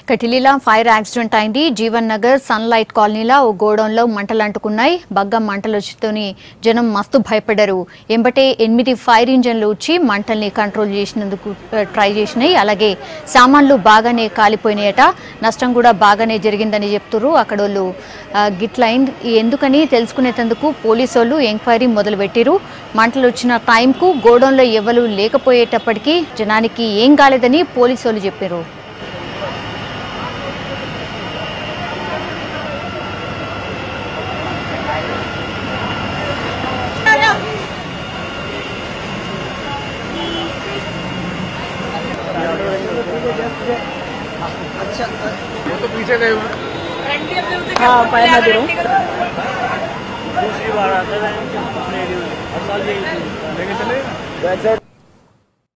కటిలీలా fire accident అయింది. Jeevan Nagar sunlight కాలనీలో ఓ గోడౌన్లో మంటలు అంటుకున్నాయి. బగ్గం మంటలు వచ్చి జనం మస్తు భయపడ్డారు. ఎంబటే 8 ఫైర్ ఇంజన్లు వచ్చి మంటల్ని కంట్రోల్ చేసినందుకు ట్రై చేసినాయి. అలాగే సామాన్లు బాగానే కాలిపోయినాయట. నష్టం కూడా బాగానే జరిగిందని చెప్తున్నారు. అక్కడోళ్ళు గిట్లైంది ఎందుకని తెలుసుకునేందుకు పోలీసు వాళ్ళు ఎంక్వైరీ మొదలుపెట్టారు. మంటలు వచ్చిన టైంకు గోడౌన్లో ఎవరు లేకపోయేటప్పటికీ జనానికి ఏం కాలేదని పోలీసు వాళ్ళు చెప్పారు. अच्छा वो तो पीछे गए हुए हाँ पाया ना दूसरी बार आता है लेके चले